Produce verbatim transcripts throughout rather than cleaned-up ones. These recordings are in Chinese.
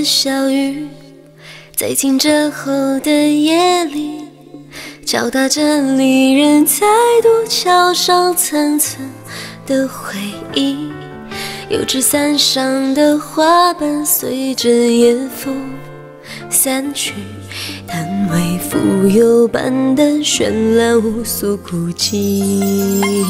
的小雨，在清澈后的夜里，敲打着离人再度桥上层层的回忆。油纸伞上的花瓣随着夜风散去，但为浮游般的绚烂无所顾忌。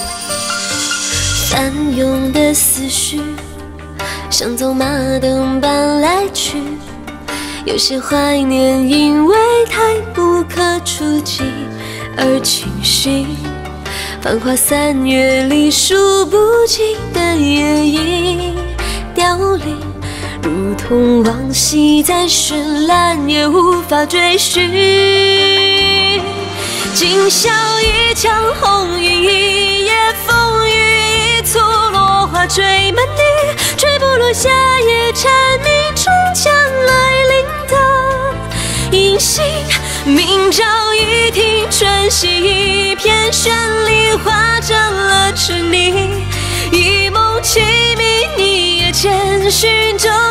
翻涌的思绪像走马灯般来去，有些怀念因为太不可触及而清晰。繁华三月里数不尽的夜莺凋零，如同往昔再绚烂也无法追寻。今宵一场红云，一夜风雨，一簇落花坠满地，吹不落夏夜蝉鸣中将来临的银杏。明朝一庭春熙，一片绚丽化成了痴溺，一梦凄迷，一夜千寻中